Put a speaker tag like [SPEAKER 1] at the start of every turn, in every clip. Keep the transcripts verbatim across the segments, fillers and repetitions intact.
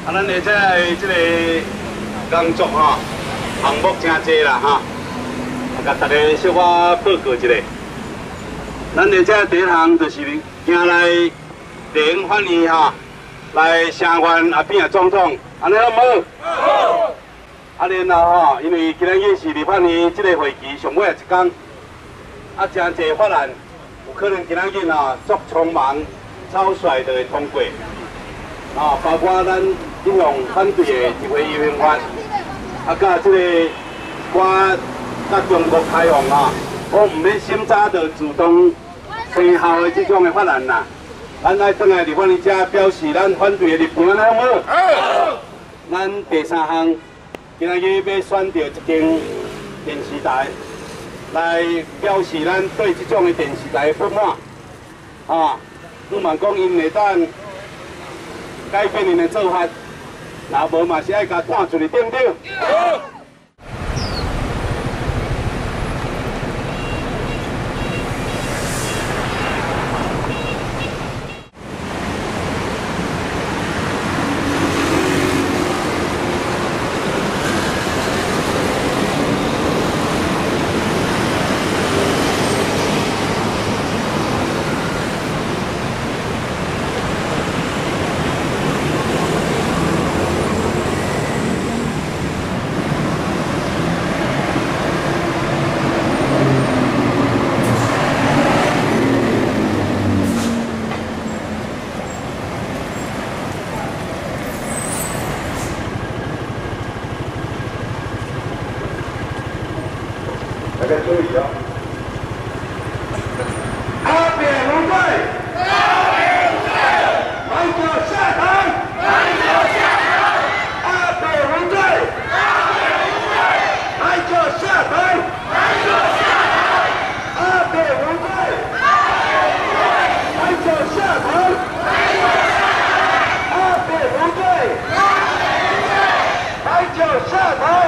[SPEAKER 1] 啊，咱而且即个工作吼，项目真济啦哈，啊，甲大家小可报告一下。咱而且第一项就是行来联欢迎哈，来声援阿扁总统，安尼好无？好。啊，然后吼，因为今仔日是立法院即个会期上尾一天，啊，真济法案有可能今仔日吼足匆忙、草率就会通过。啊，包括咱引用反对的集会游行法，啊，甲即个我甲中国开放啊，我唔免审查就自动生效的这种的法案啦。咱爱转来立法院遮表示咱反对的立场，安尼好无？好。咱第三项，今仔日要选择一间电视台来表示咱对这种的电视台的不满。啊，不瞒讲，因会当改变因的做法，若无嘛是爱甲赶出去，对不对？大家注意哦！阿扁无罪，阿扁无罪，还者下台，还者下台。阿扁无罪，阿扁无罪，还者下台，还者下台。阿扁无罪，阿扁无罪，还者下台，还者下台。阿扁无罪，阿扁无罪，还者下台。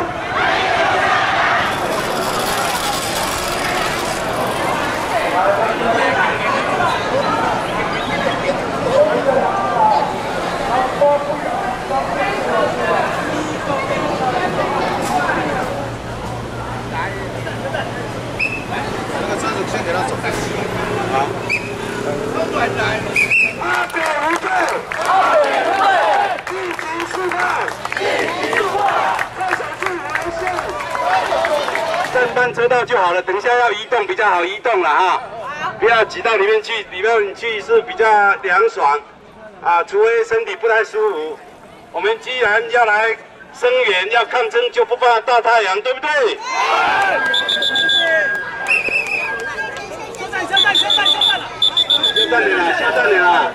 [SPEAKER 2] 那个车子先给他走开。好。
[SPEAKER 1] 阿扁无罪，阿扁无罪，一级示范，一级示范，再小心危险。正班车道就好了，等一下要移动比较好移动了哈。 不要挤到里面去，里面去是比较凉爽，啊，除非身体不太舒服。我们既然要来声援、要抗争，就不怕大太阳，对不对？
[SPEAKER 3] 休战，休战，休战，休战了！
[SPEAKER 1] 休战了，休战了。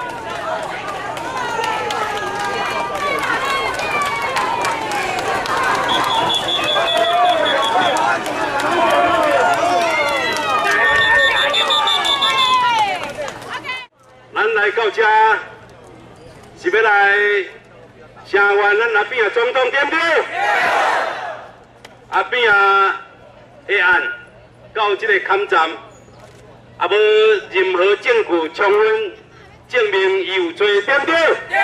[SPEAKER 1] 咱来到这是要来声援咱阿扁啊总统，对不对？阿扁啊的案到这个勘站，也无任何证据充分证明伊有罪，对不对？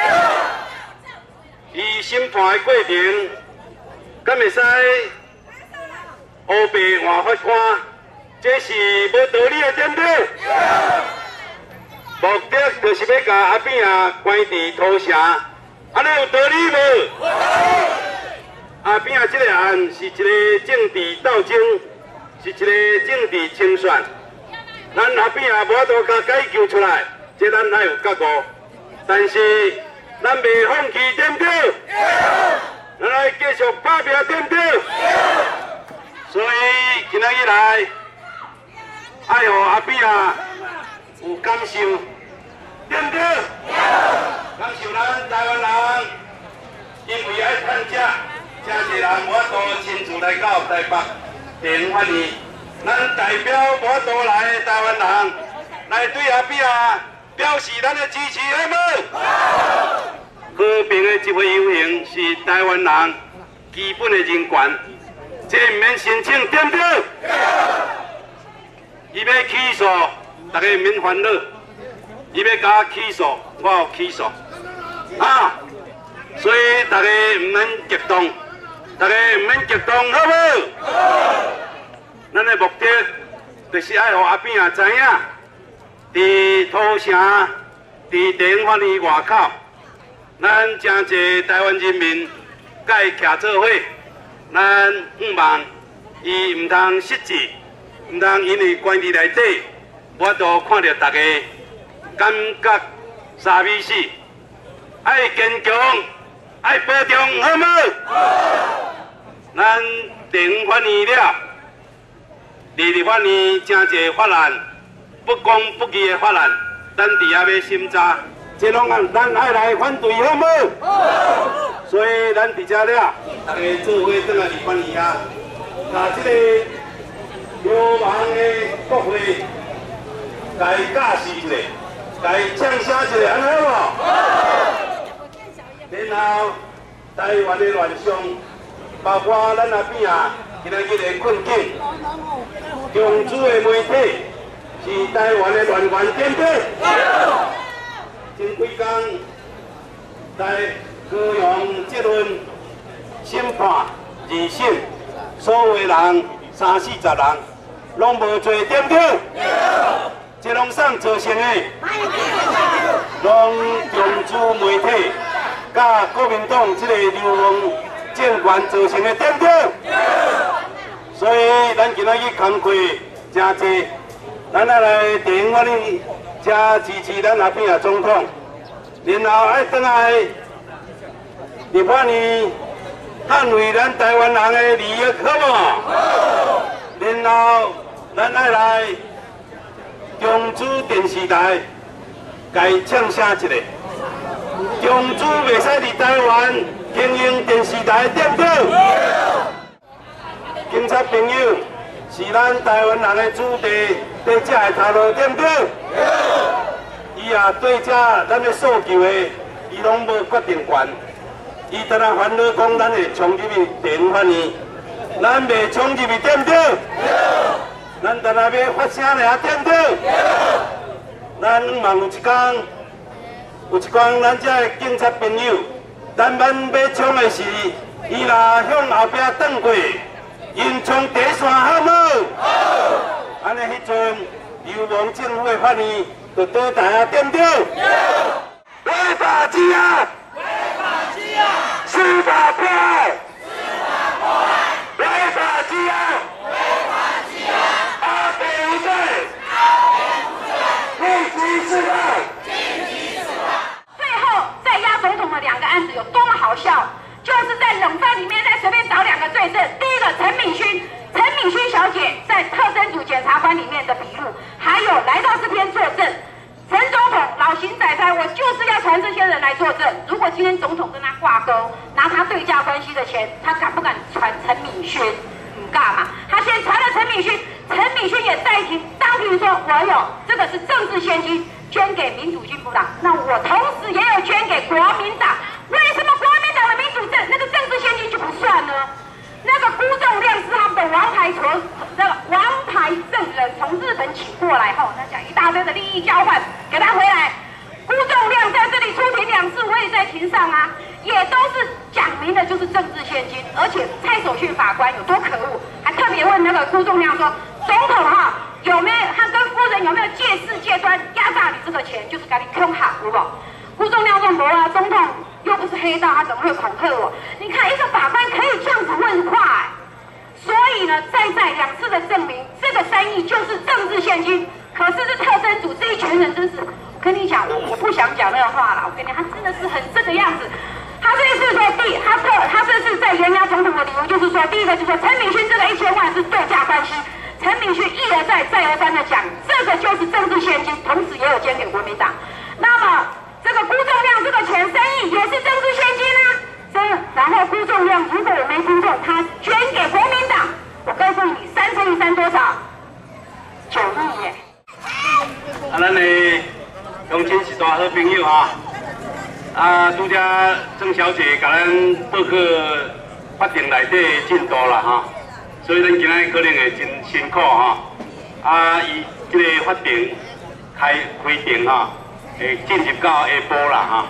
[SPEAKER 1] 伊审判的过程，敢会使黑白换法官，这是无道理的，对不对？ 目的就是要甲阿扁啊关伫土城，安尼有道理无？阿扁啊，这个案是一个政治斗争，是一个政治清算。咱阿扁啊，无法度甲解救出来，这咱还有觉悟。但是咱袂放弃，对不对？咱来继续打拼，对不对？所以今仔日来，爱互阿扁啊。 有感受，对不对？感受咱台湾人，因为爱趁食，真侪人无法度亲自来到台北电法院，咱代表无法度来的台湾人，来对阿扁啊表示咱的支持，好无？和平的集会游行是台湾人基本的人权，这唔免申请，对不对？伊要起诉。 大家免烦恼，伊要甲我起诉，我有起诉。啊， 所以大家唔免激动，大家唔免激动，好不好？好。咱的目的就是爱互阿扁也知影，伫土城、伫地方法院外口，咱真侪台湾人民甲伊徛做伙，咱希望伊唔通失志，唔通因为关伫内底，我都看到大家感觉傻逼死，爱坚强，爱保重，好唔好？好。咱地方法院了。立立法院真侪法案不公不义的法案，咱伫遐要审查，这拢按咱爱来反对，好唔好？所以咱伫遮了，大家做伙转来立法院啊，把这个流氓的国会，甲伊架势一下，甲伊呛声一下，安尼好无？然后台湾的乱象，包括咱阿边啊。今仔日的困境，中资的媒体是台湾的乱源，对不对？前几天在高雄结论审判二审，所有的人三四十人，拢无罪，对不对？这拢送造成的，拢中资媒体甲国民党这个流氓政权造成的，对不对？所以，咱今仔日工会真济，咱要来地方法院，真支持咱阿扁啊总统，然后爱转来立法院捍卫咱台湾人的利益，好无？好。然后，咱爱来中资电视台，甲伊呛声一下，中资袂使伫台湾经营电视台，对不对？警察朋友是咱台湾人的子弟，对这的头路，对不对？伊也对这咱的诉求的，伊拢无决定权。伊当然烦恼讲，咱会冲入去地方法院，咱袂冲入去，对不对？咱当然要发声尔，对不对？咱望有一天，有一天咱这的警察朋友，咱咱要冲的是，伊若向后壁转过。因冲第线好无？好。安尼迄阵，流氓政府的法院就倒台啊，对不对？违法机啊！违法机啊！司法迫害！司法迫害！违法机啊！违法机啊！阿北无罪！阿北无罪！立即释放！立即释放！
[SPEAKER 3] 最后再押总统的两个案子有多么好笑？就是在冷饭里面再随便找两个罪证，第一个陈敏勋，陈敏勋小姐在特侦组检察官里面的笔录，还有来到这边作证。陈总统老邢仔仔，我就是要传这些人来作证。如果今天总统跟他挂钩，拿他对价关系的钱，他敢不敢传陈敏勋？唔敢嘛。他先传了陈敏勋，陈敏勋也在庭当庭说，我有这个是政治献金，捐给民主进步党，那我同时也有捐给国民党。为什么国民党的民主政那个政治献金就不算呢？那个辜仲亮是他们的王牌从那个王牌证人，从日本请过来后，他讲一大堆的利益交换，给他回来。辜仲亮在这里出庭两次，我也在庭上啊，也都是讲明的就是政治献金，而且蔡守训法官有多可恶，还特别问那个辜仲亮说，总统哈有没有他跟夫人有没有借势借端压榨你这个钱，就是给你坑好，有无？辜仲亮说没啊，总统又不是黑道，他怎么会恐吓我？你看一个法官可以这样子问话、欸，所以呢，再在两次的证明，这个三亿就是政治献金。可是这特侦组这一群人真是，我跟你讲，我我不想讲那个话了。我跟你讲，他真的是很这个样子。他这一次说第，他特他这次在援押总统的理由就是说，第一个就是说陈敏勋这个一千万是对价关系，陈敏勋一而再再而三的讲，这个就是政治献金，同时也有捐给国民党。那么。这个辜仲亮这个钱三亿也是政治献金啊，所以然后辜仲亮如果我没听错，他捐给国民党，我告诉你，三乘以三多少？九亿耶！
[SPEAKER 1] 啊，咱的乡亲是大好朋友哈，啊，拄只郑小姐甲咱报告法庭内底的进度啦哈，所以咱今仔可能会真辛苦哈，啊，伊这个法庭开开庭哈。会进入到下晡啦哈，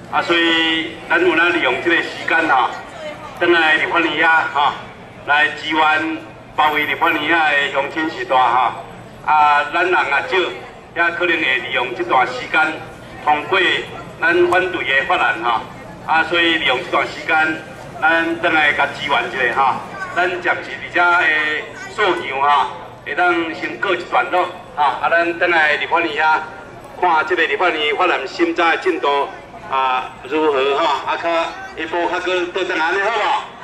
[SPEAKER 1] 啊，所以咱有咱利用这个时间哈，转来立法院遐哈，来支援包围立法院遐的乡亲时代哈。啊，咱人也少，也可能会利用这段时间通过咱反对的法案哈。啊，所以利用这段时间，咱转来甲支援一下哈。咱暂时伫遮的诉求哈，会当先告一段落哈。啊，咱转来立法院遐看这个立法院法案审查的进度啊如何哈？啊，较下步较搁倒转安尼好无？